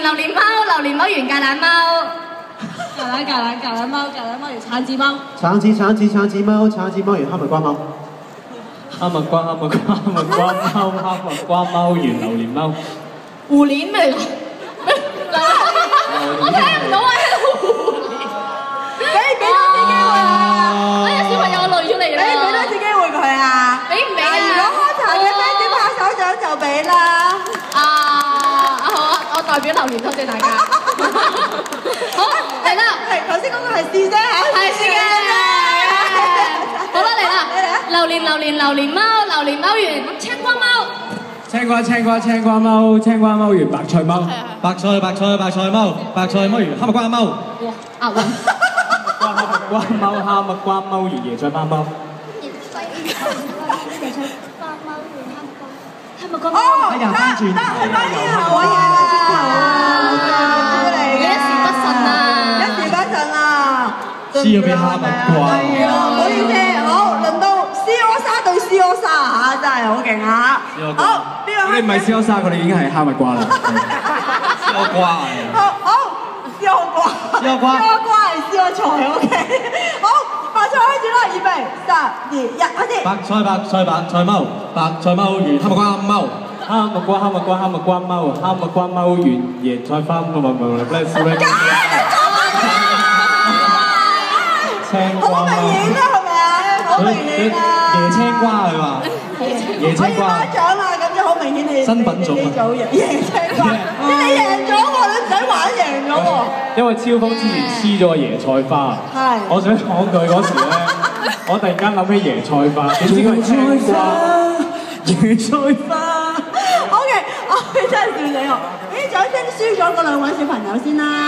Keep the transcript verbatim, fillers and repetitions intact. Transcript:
榴蓮貓，榴蓮貓完芥蘭貓。 芥蘭芥蘭芥蘭貓，芥蘭貓完橙子貓。 橙子橙子橙子貓，橙子貓完哈密瓜貓。 哈密瓜哈密瓜哈密瓜貓，哈密瓜貓完榴蓮貓。 胡蓮咩嚟㗎？我聽唔到啊！ 俾俾多次機會啊！ 哎呀，小朋友累咗嚟啦！ 俾俾多次機會佢啊！ 俾唔俾啊？ 如果開頭嘅 fans 拍手掌就俾啦。 啊啊好啊！我代表榴蓮多謝大家。好嚟啦！ 係頭先嗰個係試啫嚇。 係試嘅。好啦嚟啦！榴蓮榴蓮榴蓮貓，榴蓮貓完青瓜貓。 青瓜青瓜青瓜貓，青瓜貓完白菜貓。 白菜白菜白菜貓，白菜貓完哈密瓜貓。 哇！押韻。 哈密瓜貓哈密瓜貓完椰菜花貓。 哦， 哎呀，翻轉得係翻轉頭啊！ 一時不慎啊！ 一時不慎啊！ 黐咗俾哈密瓜。 係啊，唔好意思，好，輪到 C O 沙對 C O 沙嚇，真係好勁啊！好，邊個？ 你唔係燒沙，佢哋已經係哈密瓜啦。 燒瓜啊！ 好，好，燒瓜， 燒瓜， 燒瓜係燒菜，OK。好，白菜開始啦，預備，三、二、一，開始。 白菜白菜白菜貓，白菜貓完哈密瓜貓。 哈密瓜哈密瓜哈密瓜貓，哈密瓜貓完椰菜花唔唔唔唔，let's go。青瓜貓。 好明顯啦，係咪啊？好明顯啊！ 椰青瓜佢話。椰青瓜。 可以頒獎啦，咁就好明顯你新品種啊！ 椰青瓜，即係你贏咗喎，你唔使玩贏咗喎。 因為超峰之前黐咗個椰菜花， 係。 我想講佢嗰時咧，我突然間諗起椰菜花，點知佢係青瓜。椰菜花。 OK，我真係笑死我。啲掌聲輸咗嗰兩位小朋友先啦。